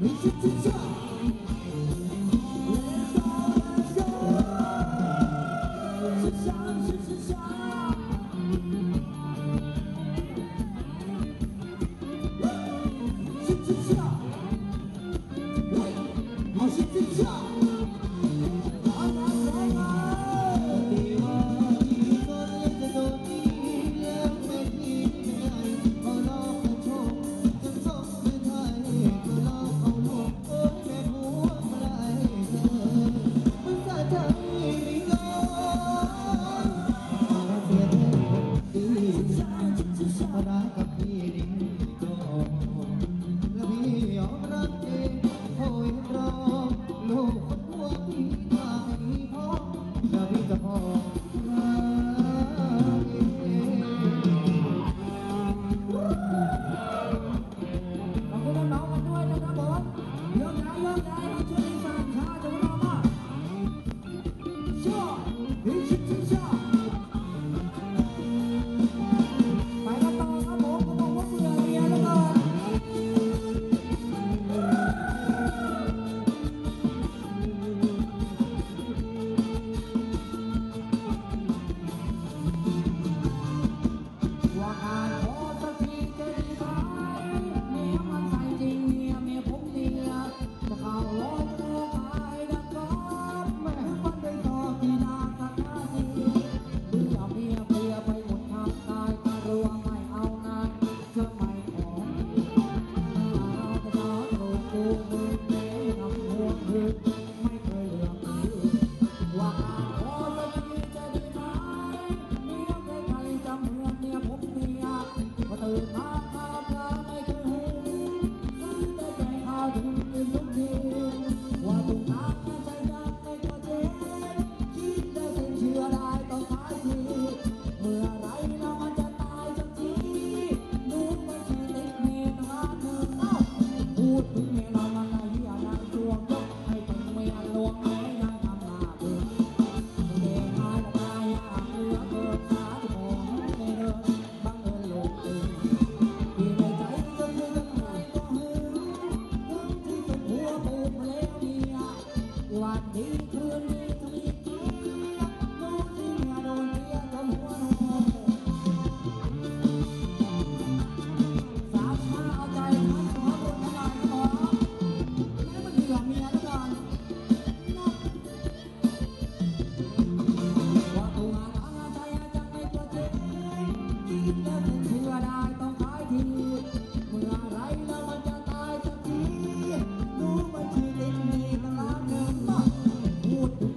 พูดถึง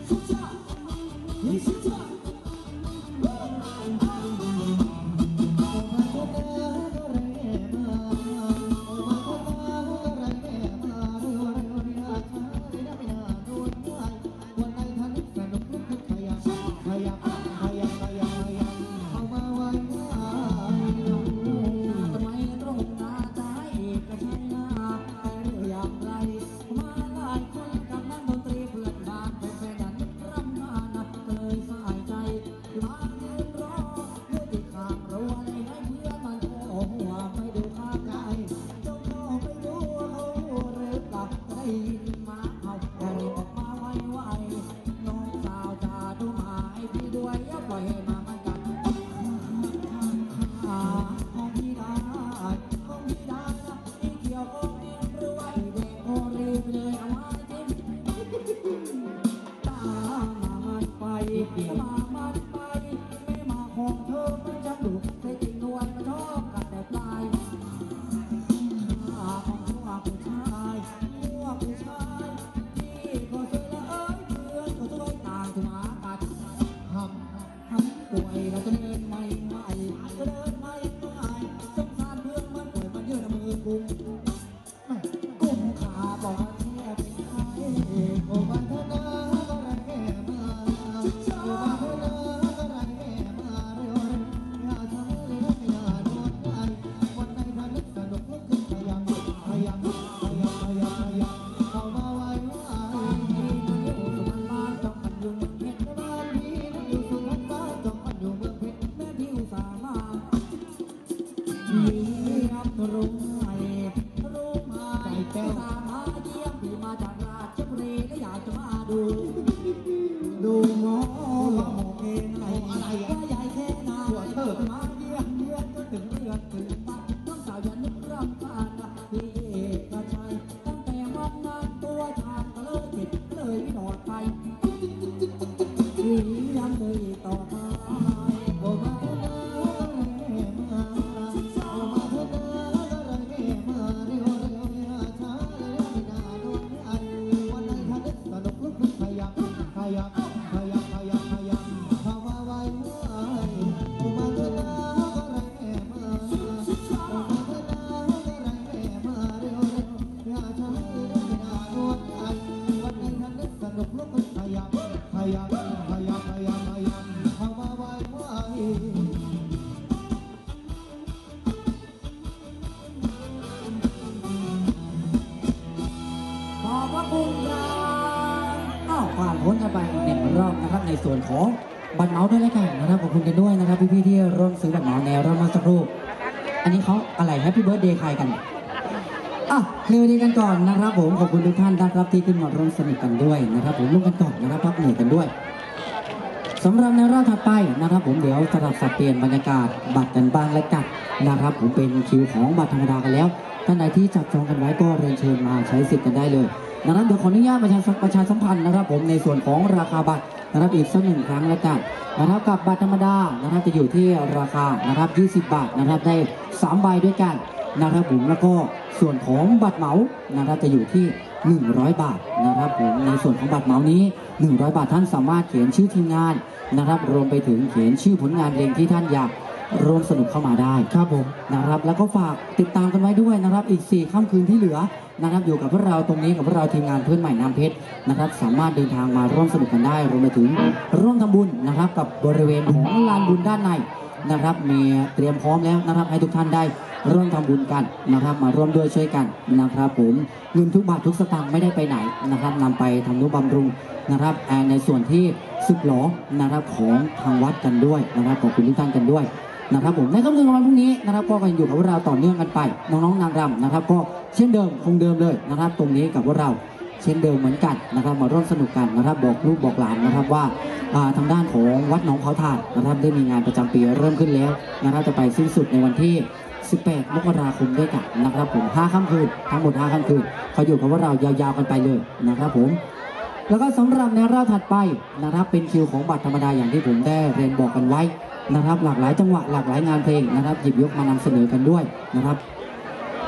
ในส่วนของบัตรเหมาด้วยแล้วกันนะครับขอบคุณกันด้วยนะครับพี่ๆที่ร่วมซื้อบัตรเหมาแนวร่วมมาสักครู่อันนี้เขาอะไรแฮปปี้เบิร์ธเดย์ใครกันเคลียร์ดีกันก่อนนะครับผมขอบคุณทุกท่านนะครับที่ขึ้นมาร่วมสนุกกันด้วยนะครับผมร่วมกันก่อนนะครับพักเหนื่อยกันด้วยสำหรับในรอบถัดไปนะครับผมเดี๋ยวสลับสับเปลี่ยนบรรยากาศบัตรกันบ้างและกันนะครับผมเป็นคิวของบัตรธรรมดากันแล้วท่านใดที่จับจองกันไว้ก็เรียนเชิญมาใช้สิทธิ์กันได้เลยนะครับเดี๋ยวขออนุญาตประชาสัมพันธ์นะครับผมในส่วนของราคาบัตรนะครับอีกสักหนึ่งครั้งแล้วกันนะครับกับบัตรธรรมดานะครับจะอยู่ที่ราคานะครับ20 บาทนะครับได้3 ใบด้วยกันนะครับผมแล้วก็ส่วนของบัตรเหมานะครับจะอยู่ที่100 บาทนะครับผมในส่วนของบัตรเหมานี้100 บาทท่านสามารถเขียนชื่อทีมงานนะครับรวมไปถึงเขียนชื่อผลงานเพลงที่ท่านอยากร่วมสนุกเข้ามาได้ครับผมนะครับแล้วก็ฝากติดตามกันไว้ด้วยนะครับอีก4 ค่ำคืนที่เหลือนะครับอยู่กับพวกเราตรงนี้กับพวกเราทีมงานเพื่อนใหม่น้ำเพชรนะครับสามารถเดินทางมาร่วมสนุกกันได้รวมไปถึงร่วมทำบุญนะครับกับบริเวณของลานบุญด้านในนะครับมีเตรียมพร้อมแล้วนะครับให้ทุกท่านได้ร่วมทำบุญกันนะครับมาร่วมด้วยช่วยกันนะครับผมเงินทุกบาททุกสตางค์ไม่ได้ไปไหนนะครับนำไปทำนุบำรุงนะครับในส่วนที่สึกหลอนะครับของทางวัดกันด้วยนะครับขอบคุณทุกท่านกันด้วยนะครับผมในค่ำคืนวันพรุ่งนี้นะครับก็กันอยู่กับเราต่อเนื่องกันไปน้องๆนางรำนะครับก็เช่นเดิมคงเดิมเลยนะครับตรงนี้กับพวกเราเช่นเดิมเหมือนกันนะครับมาร่วมสนุกกันนะครับบอกลูกบอกหลานนะครับว่าทางด้านของวัดหนองเขาถ่านนะครับได้มีงานประจำปีเริ่มขึ้นแล้วนะครับจะไปสิ้นสุดในวันที่18 มกราคมด้วยกันนะครับผม5 ค่ำคืนทั้งหมด5 ค่ำคืนเขาอยู่กับพวกเรายาวๆกันไปเลยนะครับผมแล้วก็สำหรับในรอบถัดไปนะครับเป็นคิวของบัตรธรรมดาอย่างที่ผมได้เรียนบอกกันไว้นะครับหลากหลายจังหวะหลากหลายงานเพลงนะครับหยิบยกมานำเสนอกันด้วยนะครับ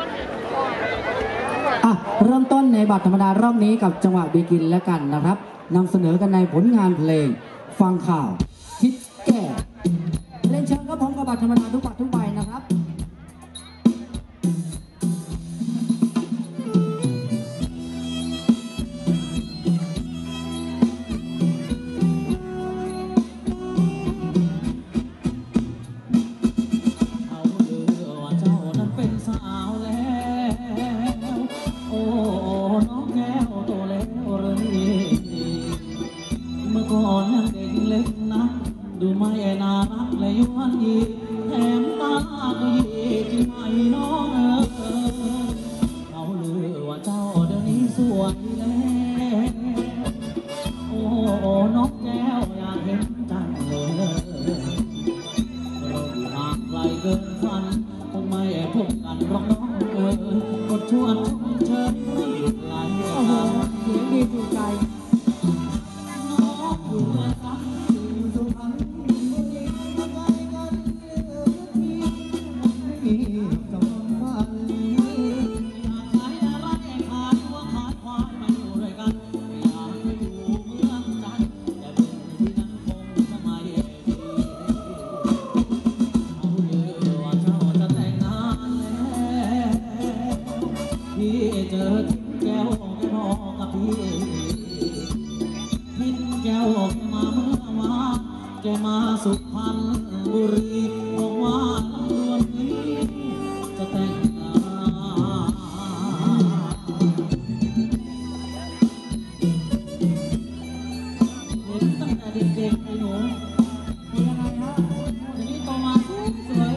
เริ่มต้นในบัตรธรรมดารอบนี้กับจังหวะเบกินแล้วกันนะครับนำเสนอกันในผลงานเพลงฟังข่าวคิดแก้เล่นเชิญก็พร้อมกับบัตรธรรมดาทุกบัตรทุกใบนะครับดูไม่น่ารักและยวนยีแถมตาก็ยีจริงไหมน้องเขาลือว่าเจ้าเดี๋ยวนี้สวยแล้วโอ้น้องแก้วอยากเห็นจังเลยเราอยู่ห่างไกลเกินฝันคงไม่พบกันหรอกน้องกดชวนเชิญไม่หยุดไหลเสียงดีถูกใจน้องอยู่เมืองซ้ำอยู่สุพรรณเจอแก้วแกพอกับพี่พินแก้วแกมาเมื่อวานแกมาสุพรรณบุรีบอกว่าวันนี้จะแต่งงานเห็นตั้งแต่เด็กๆไอ้หนูยังไงฮะทีนี้โตมาสวย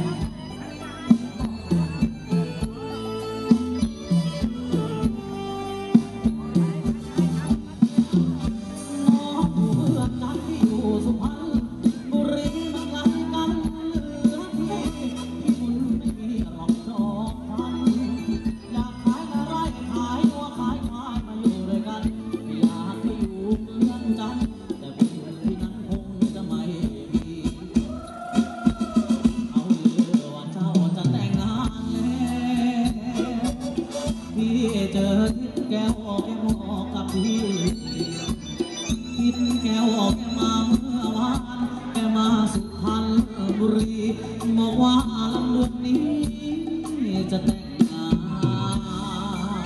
เจอทิศแก้วแกบอกกับพี่ทิศแก้วแกมาเมื่อวานแกมาสุพรรณบุรีบอกว่าลำดวนนี้จะแต่งงาน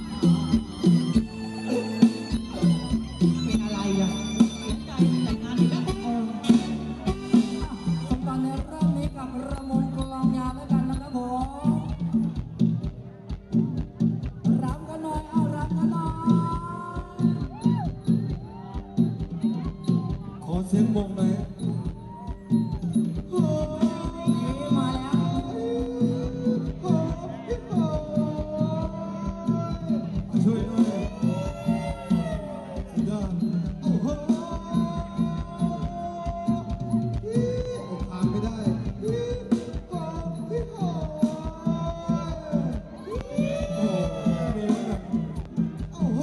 เป็นอะไรอ่ะเสียใจแต่งงานอีกแล้วสำคัญในรอบนี้กับระมนกลองยาวแล้วกันนะครับผมรับกันหน่อยเอารับกันหน่อยขอเสียงมงหน่อยมาแล้วช่วยหน่อยสุดยอดโอ้โหผ่านไม่ได้โอ้โหมีแบบโอ้โห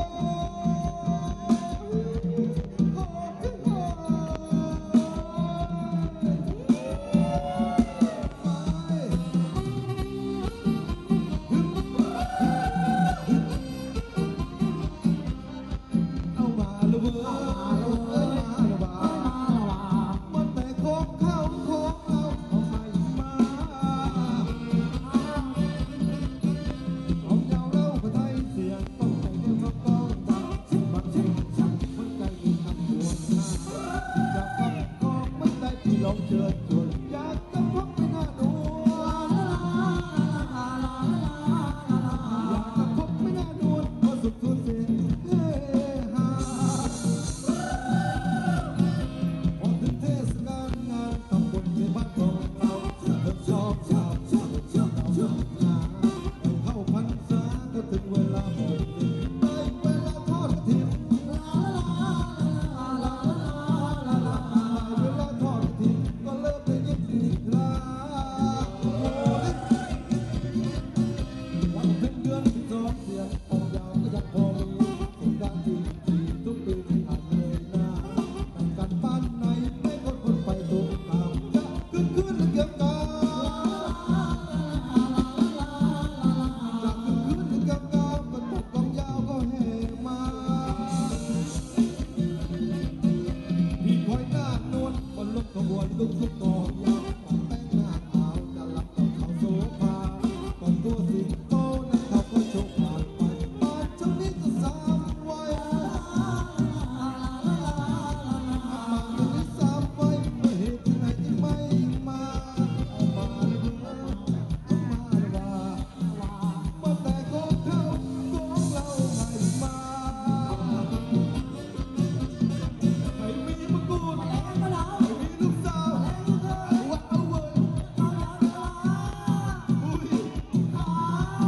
เอามาลูกเอ้ยมามันแต่ของเขาของเราเอาไปมาเอาเจ้าเราก็ไทยเสียงต้องใจเดียวเขาต้องจำสิ่งมันสิ่งฉันมันใจยิ่งทำหัวหน้าจะทำของมันได้ที่ลองเชิญชวนอยากจะพบไม่น่าดูอยากจะพบไม่น่าดูก็สุดสุดเสียเฮฮาพอถึงเทศกาลงานตำบลในบ้านของเราเธอชอบงานเข้าพรรษาก็ถึงเวลาหมดได้เวลาทอดกฐินเวลาทอดกฐินก็เลิกได้ตุกตุกก่อนยาวแต่งหน้าขาวจะหลับกับเขาโซฟาก่อนตัวสิงโตนั้นเขาก็โชคผ่านไปตอนเจ้านี้ก็สามวัยมาจนได้สามวัยเมื่อเหตุที่ไหนที่ไม่มามาเลยมาแต่ของเขาของเราไม่มาไม่มีมะกรูดไม่มีลูกสาวว้าวเว้ยอุ้ยว้า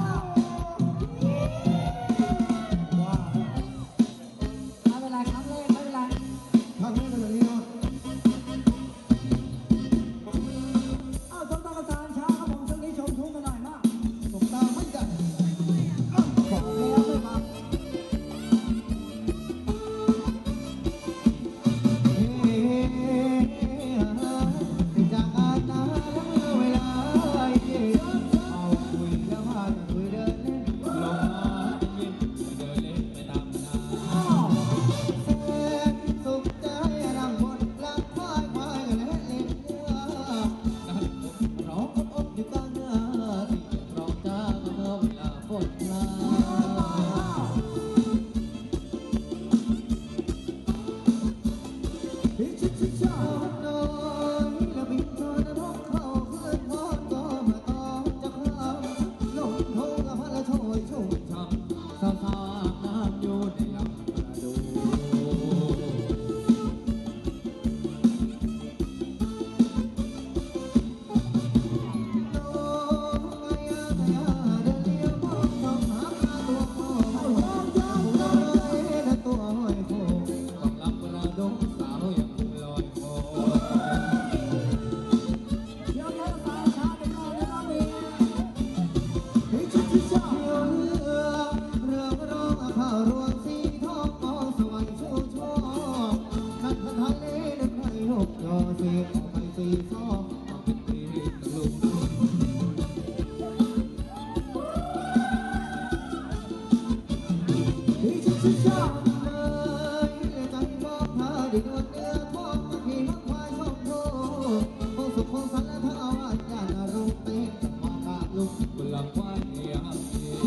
ไม่เป็นไรครับเลยไม่เป็นไรทางนี้เป็นอย่างนี้เนาะอ้าวชมตากระสานช้าครับผมช่วงนี้ชมทุ่งกันหน่อยมากตกตาไม่ได้บอกแล้วไม่มาจากอาตาเวลาเอาคุยแล้วพาคุยเดินเล่นลงมาเย็นเดินเล่นไปตามนาแสนสุขใจรำบนรักควายควายและเล่นเนื้อร้องอบอยู่กลางเนื้อที่ร้องจ้าเมื่อเวลาฝนมา ชอบน้อยและบินชนร้องเข้าเพื่อนพอก็มาตอบจะครำลงโทงกับพระโชยชุ่มช่ำสาวสาวน้ำอยู่ในลำกระดูตัวห้อยโคต้องลำกระดงสาวยังลอยคอเดี๋ยวตากระสานช้าไปก่อนนะครับพี่เฮ้ยชิชาเรือร้องข่าวรวงสีทองมองสวรรค์โชว์โชว์นั่นทะเลนึกให้หกยอเสียงไปสีซอต้องเป็นปีตะลุกเฮ้ยชิชาเลยใจบอกเธอได้นวลเนื้อทองมาขี่มักควายชมโทคงสุขคงสันและเธอเอาอาจารย์รุ่งเต้นมากาลุกบนลำควายเลี้ยงเอง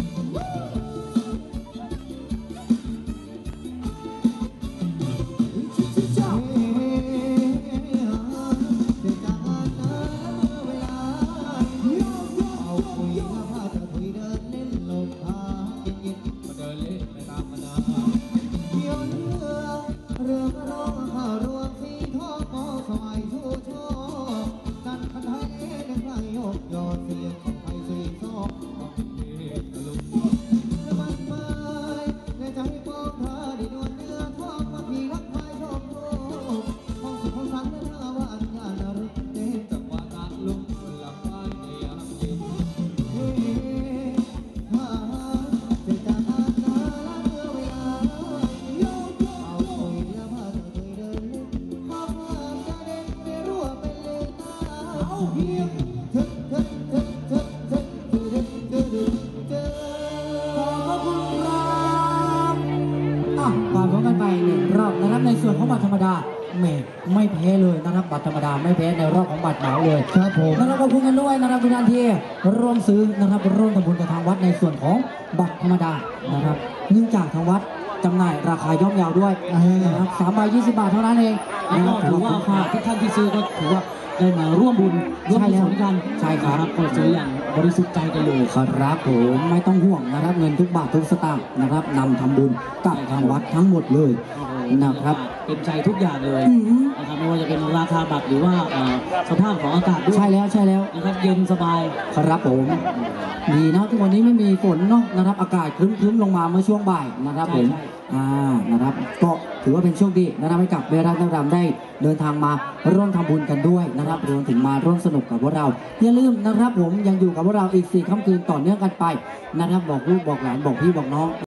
ชาเสียจากอาณาเวลาเอาคุยแล้วพาเธอคุยเดินเล่นลมพาเย็นมาเดินเล่นไปตามนาๆเที่ยวเรือร้องข่าวรวงสีทองมองสมัยชูโชว์กันคันไทยเล่นใครยกยอเสียงไปสีซอกต้องเป็นปีตะลุกแล้วมันไปในใจปองเธอได้นวลเนื้อทองมาพี่รักใครชมโลกมองสุขของสันและเธอว่าอันงานรุกเต้นจังหวะตะลุกบนลำควายเลี้ยงเองเฮ้ฮ่าเสียจากอาณาเวลาเอาคุยแล้วพาเธอคุยเดินเล่นข้ามจะเด่นไม่รู้ว่าเป็นเลนเอาเพียงทึกทึกทึกทึกทึกทึกทึกทึกทึกขอบพระคุณครับอ่ะผ่านพร้อมกันไปหนึ่งรอบนะครับในส่วนของบัตรธรรมดาไม่แพ้เลยนะครับบัตรธรรมดาไม่แพ้ในรอบของบัตรเหมาเลยครับผมนะครับขอบคุณกันด้วยนะครับทุกท่านที่ร่วมซื้อนะครับร่วมทำบุญกับทางวัดในส่วนของบัตรธรรมดานะครับเนื่องจากทางวัดจำหน่ายราคาย่อมเยาวด้วยนะครับ3 ใบ 20 บาทเท่านั้นเองแล้วนะคก็รับถือว่าทุกท่านที่ซื้อก็ถือว่าได้มาร่วมบุญร่วมใช่กุแล้วศลกันใช่ครับก็ซื้ออย่างบริสุทธิ์ใจกันเลยครับผมไม่ต้องห่วงนะครับเงินทุกบาททุกสตางค์นะครับนำทำบุญกับทางวัดทั้งหมดเลยนะครับเป็นใจทุกอย่างเลยอืมนะครับไม่ว่าจะเป็นราคาบัตรหรือว่าสภาพของอากาศด้วยใช่แล้วใช่แล้วนะครับเย็นสบายครับผมดีนะทุกวันนี้ไม่มีฝนเนาะนะครับอากาศครึ้มๆลงมาเมื่อช่วงบ่ายนะครับผมนะครับก็ถือว่าเป็นโชคดีนะครับให้กับเบรันดำได้เดินทางมาร่วมทำบุญกันด้วยนะครับรวมถึงมาร่วมสนุกกับพวกเราอย่าลืมนะครับผมยังอยู่กับพวกเราอีก4 ค่ำคืนต่อเนื่องกันไปนะครับบอกลูกบอกหลานบอกพี่บอกน้อง